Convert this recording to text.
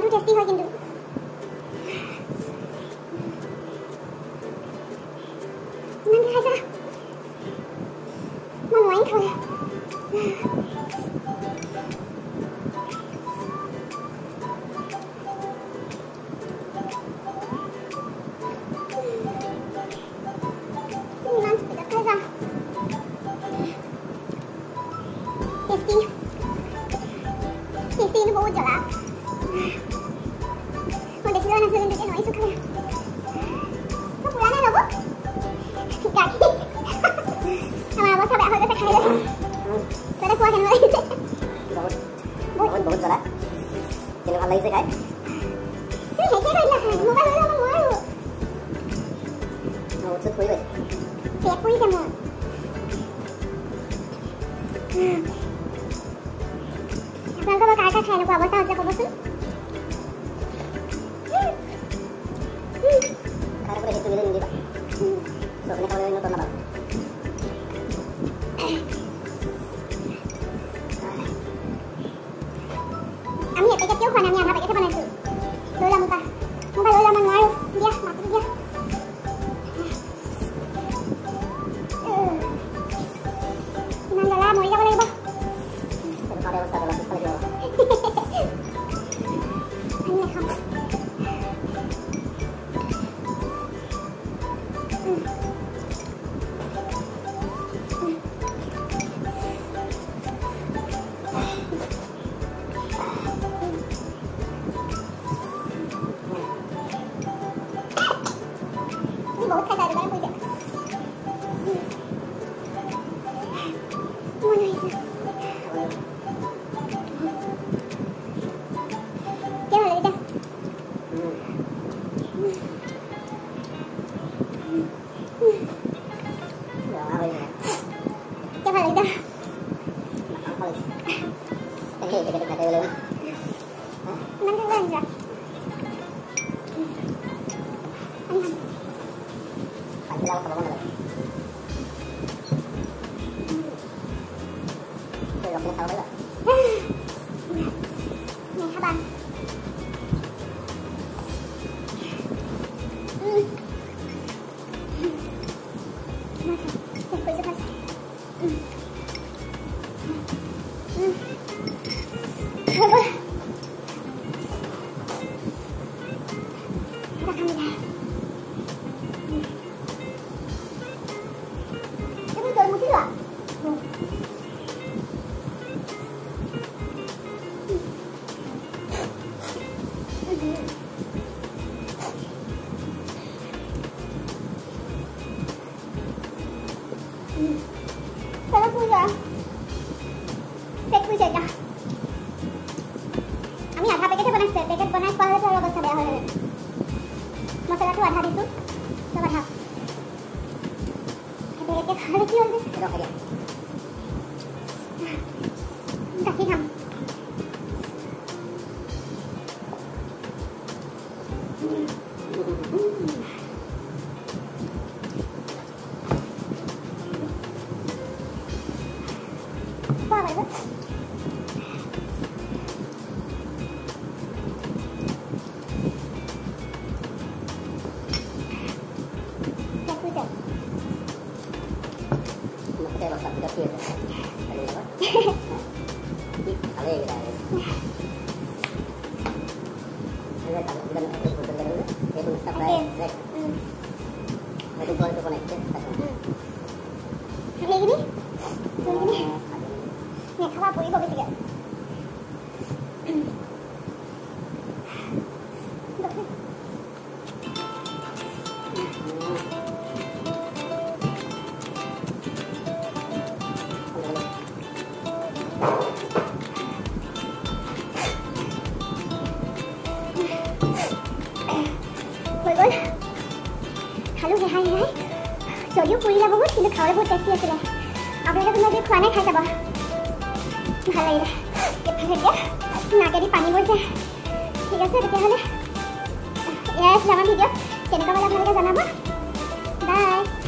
খানাটো টেষ্টি হয় কিন্তু ইমান খাইছা মই নোৱাৰিম খাবলৈ ইমান স্পীডত খাইছা টেষ্টি কিন্তু বহুত জ্বলা মই বেছি লোৱা নাছিলোঁ কিন্তু নোৱাৰিছোঁ খাবলৈ মই পুৰা নাই ল'ব গাখীৰ আমাৰ অৱস্থা বেয়া হৈ গৈছে খাই লৈ তহঁতে খোৱা কেনেকুৱা লাগিছে বহুত জ্বলা কিন্তু ভাল লাগিছে খাই তুমি শেষে কৰি দিলা খাই মোবাইল লৈ ল'ব নোৱাৰোঁ উৎসুক কৰি গৈছে পেট পৰিছে মোৰ আপোনালোকৰ কাৰ কাৰ খাই এনেকুৱা অৱস্থা হৈছে ক'বচোন খাই থাকোঁতে সেইটো নিজে নিদিবা চবখিনি খাবলৈ নতুন নাপাব আমি এপেকেটকেও খোৱা নাই আমি আধা পেকেটে বনাইছোঁ লৈ ল'ম মোকা লৈ ল'ম মই নোৱাৰোঁ দিয়া মাতিটো দিয়া ইমান জ্বলা মৰি যাব লাগিব খাওঁতে অৱস্থা জ্বলা পিছফালে দিব আমি নাখাওঁ बहुत खाई जा रही है मुझे मन है क्या वाला बेटा क्या वाला बेटा मन का वाला Kita apa banget lagi? Tuh, aku tahu juga. Nih, abang. Kalau punya, tek punya dah. Ami ada paket bonus, paket bonus pada tu orang besar dah. Masalah tu ada itu, sama dah. Paket ada kira ni. Berapa dia? Kasih ham. Apa itu? Cek. Masih ada satu lagi. Ada apa? Ada yang ada. Ada tak? Bukan itu betul betul. Itu start baik. Itu boleh tu connect. Ini gini? Ini. Nih, apa pun ibu bisa. খালো ৰেহাই নাই যদিও পুৰিলে বহুত কিন্তু খাবলৈ বহুত tasty আছিলে আপোনালোকে কোনোবা যদি খোৱা নাই খাই চাব ভাল লাগিলে এফালে দিয়া নাকেদি পানী গৈছে ঠিক আছে তেতিয়াহ'লে এয়াই আছিলে আমাৰ ভিডিঅ' কেনেকুৱা পালে আপোনালোকে জনাব বাই